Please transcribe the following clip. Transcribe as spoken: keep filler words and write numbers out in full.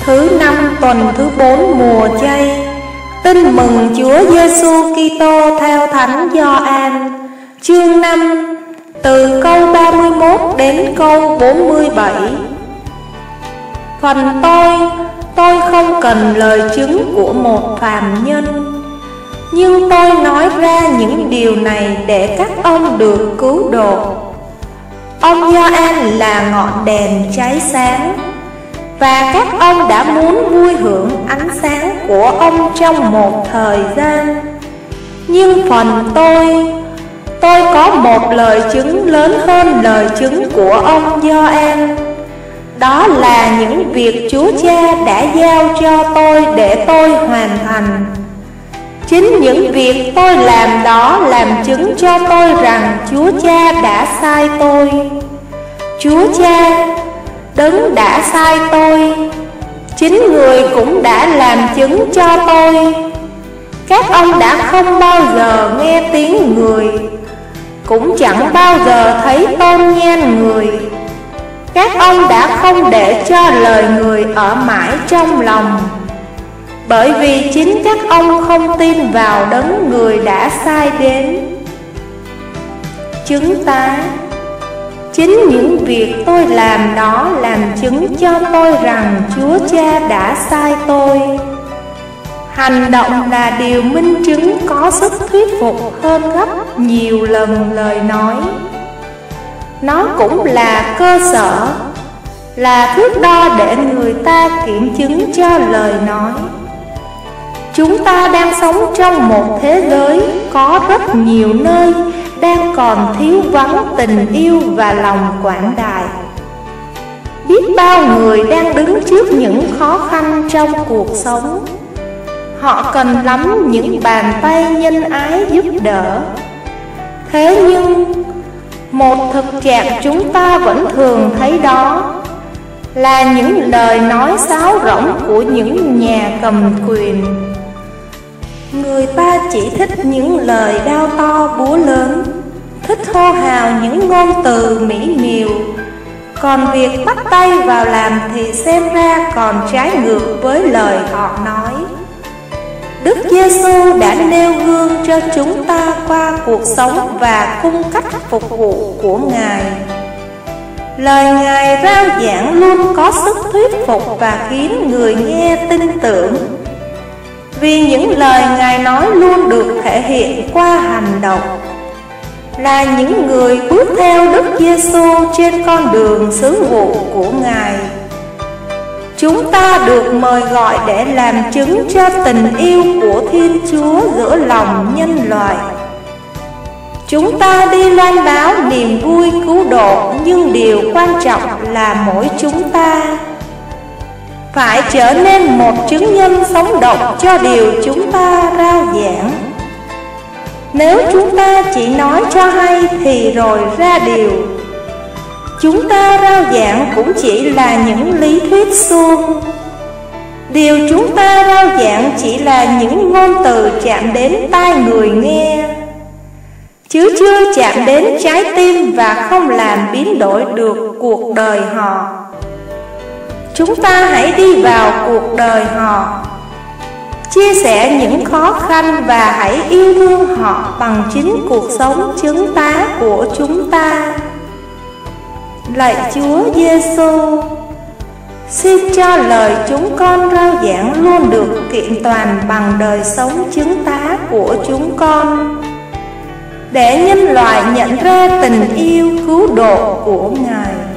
Thứ năm tuần thứ bốn mùa chay. Tin mừng Chúa Giêsu Kitô theo Thánh Gioan, chương năm, từ câu ba mươi mốt đến câu bốn mươi bảy. Phần tôi, tôi không cần lời chứng của một phàm nhân, nhưng tôi nói ra những điều này để các ông được cứu độ. Ông Gioan là ngọn đèn cháy sáng, và các ông đã muốn vui hưởng ánh sáng của ông trong một thời gian. Nhưng phần tôi, tôi có một lời chứng lớn hơn lời chứng của ông Gioan. Đó là những việc Chúa Cha đã giao cho tôi để tôi hoàn thành. Chính những việc tôi làm đó làm chứng cho tôi rằng Chúa Cha đã sai tôi. Chúa Cha, Đấng đã sai tôi, chính Người cũng đã làm chứng cho tôi. Các ông đã không bao giờ nghe tiếng người, cũng chẳng bao giờ thấy tôn nhan người. Các ông đã không để cho lời người ở mãi trong lòng, bởi vì chính các ông không tin vào Đấng Người đã sai đến. Chứng tá, chính những việc tôi làm đó làm chứng cho tôi rằng Chúa Cha đã sai tôi. Hành động là điều minh chứng có sức thuyết phục hơn gấp nhiều lần lời nói. Nó cũng là cơ sở, là thước đo để người ta kiểm chứng cho lời nói. Chúng ta đang sống trong một thế giới có rất nhiều nơi đang còn thiếu vắng tình yêu và lòng quảng đại. Biết bao người đang đứng trước những khó khăn trong cuộc sống. Họ cần lắm những bàn tay nhân ái giúp đỡ. Thế nhưng một thực trạng chúng ta vẫn thường thấy đó là những lời nói sáo rỗng của những nhà cầm quyền. Người ta chỉ thích những lời đao to búa lớn, thích hô hào những ngôn từ mỹ miều, còn việc bắt tay vào làm thì xem ra còn trái ngược với lời họ nói. Đức Giêsu đã nêu gương cho chúng ta qua cuộc sống và cung cách phục vụ của Ngài. Lời Ngài rao giảng luôn có sức thuyết phục và khiến người nghe tin tưởng, vì những lời Ngài nói luôn được thể hiện qua hành động. Là những người bước theo Đức Giêsu trên con đường sứ vụ của Ngài, chúng ta được mời gọi để làm chứng cho tình yêu của Thiên Chúa giữa lòng nhân loại. Chúng ta đi loan báo niềm vui cứu độ, nhưng điều quan trọng là mỗi chúng ta phải trở nên một chứng nhân sống động cho điều chúng ta rao giảng. Nếu chúng ta chỉ nói cho hay thì rồi ra điều, chúng ta rao giảng cũng chỉ là những lý thuyết suông. Điều chúng ta rao giảng chỉ là những ngôn từ chạm đến tai người nghe, chứ chưa chạm đến trái tim và không làm biến đổi được cuộc đời họ. Chúng ta hãy đi vào cuộc đời họ, chia sẻ những khó khăn và hãy yêu thương họ bằng chính cuộc sống chứng tá của chúng ta. Lạy Chúa Giêsu, xin cho lời chúng con rao giảng luôn được kiện toàn bằng đời sống chứng tá của chúng con, để nhân loại nhận ra tình yêu cứu độ của Ngài.